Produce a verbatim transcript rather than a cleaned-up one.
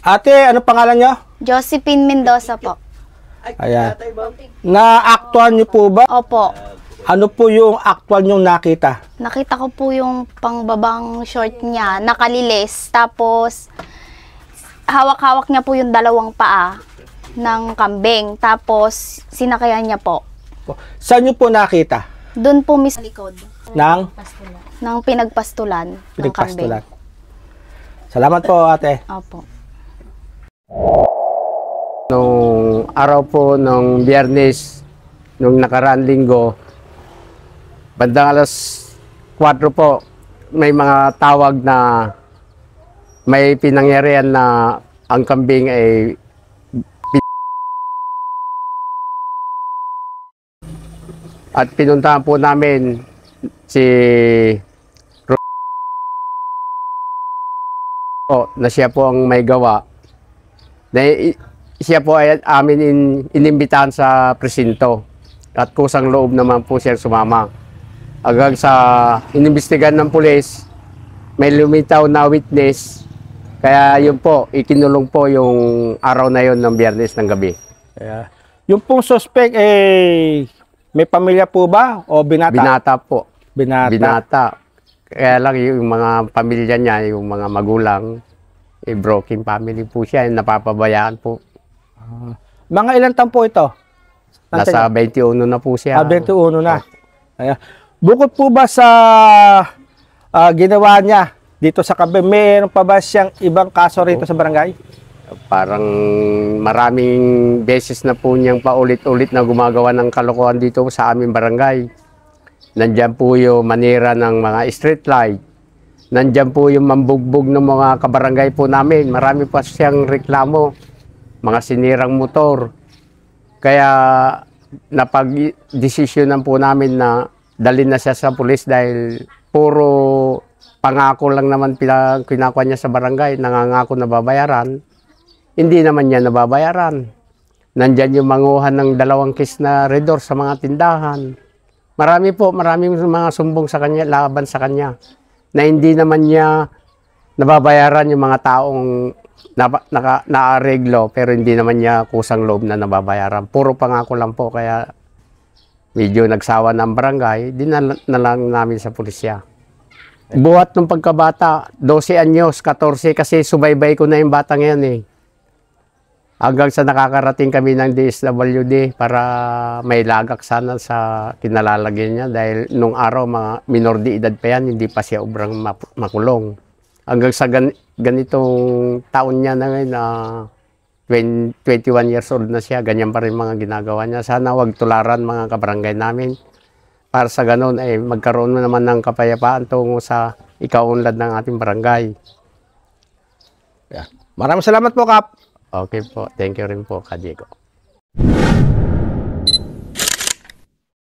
Ate, ano pangalan nyo? Josephine Mendoza po. Ayan. Na-actual nyo po ba? Opo. Ano po yung actual nyong nakita? Nakita ko po yung pangbabang short niya, nakalilis. Tapos, hawak-hawak niya po yung dalawang paa ng kambing. Tapos, sinakayan niya po. Saan nyo po nakita? Doon po mis likod Nang? ng pinagpastulan ng Pinagpastulan. kambing. Salamat po, ate. Opo. Nung araw po ng Biyernes, nung nakaraan linggo, bandang alas kwatro po, may mga tawag na may pinangyarihan na ang kambing ay at pinuntahan po namin si po na siya po ang may gawa. Na siya po ay amin in, inimbitahan sa presinto at kusang loob naman po siya sumama. Hanggang sa inimbestigan ng pulis, may lumitaw na witness, kaya yun po, ikinulong po yung araw na yun ng Biyernes ng gabi. Yeah. Yung pong suspect, eh, may pamilya po ba o binata? Binata po. Binata. Binata. Kaya lang yung mga pamilya niya, yung mga magulang, eh, broken family po siya, napapabayaan po. Uh, mga ilang taon po ito? Nasa twenty-one na po siya. Ah, twenty-one na. Ayan. Bukod po ba sa uh, ginawa niya dito sa kambing, mayroon pa ba siyang ibang kaso rito sa barangay? Parang maraming beses na po niyang paulit-ulit na gumagawa ng kalokohan dito sa aming barangay. Nandyan po yung manira ng mga street light. Nandyan po yung mambugbog ng mga kabarangay po namin. Marami pa siyang reklamo. Mga sinirang motor. Kaya napag-desisyonan po namin na dalhin na siya sa pulis dahil puro pangako lang naman kinakuha niya sa barangay. Nangangako na babayaran. Hindi naman niya nababayaran. Nandyan yung manguhan ng dalawang case na redor sa mga tindahan. Marami po, maraming mga sumbong sa kanya, laban sa kanya. Na hindi naman niya nababayaran yung mga taong na-areglo, pero hindi naman niya kusang loob na nababayaran. Puro pangako lang po, kaya medyo nagsawa ng barangay, dinala na lang namin sa pulisya. Buhat ng pagkabata, twelve anyos, fourteen, kasi subaybay ko na yung bata ngayon eh. Hanggang sa nakakarating kami ng D S W D para may lagak sana sa kinalalagyan niya dahil nung araw mga minor de edad pa yan, hindi pa siya obrang makulong. Hanggang sa gan ganitong taon niya na ngayon na twenty-one years old na siya, ganyan pa rin mga ginagawa niya. Sana wag tularan mga kabarangay namin. Para sa ganun ay eh, magkaroon naman ng kapayapaan tungo sa ikaunlad ng ating barangay. Yeah. Maraming salamat po, Kap. Okay po. Thank you rin po, Ka Diego.